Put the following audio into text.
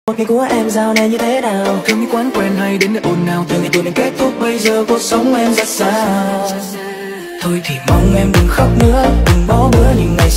Một ngày của em giao này như thế nào? Thương những quán quen hay đến nơi ồn nào? Từ ngày tuổi mình kết thúc bây giờ cuộc sống em ra sao? Thôi thì mong em đừng khóc nữa, đừng bỏ bữa những ngày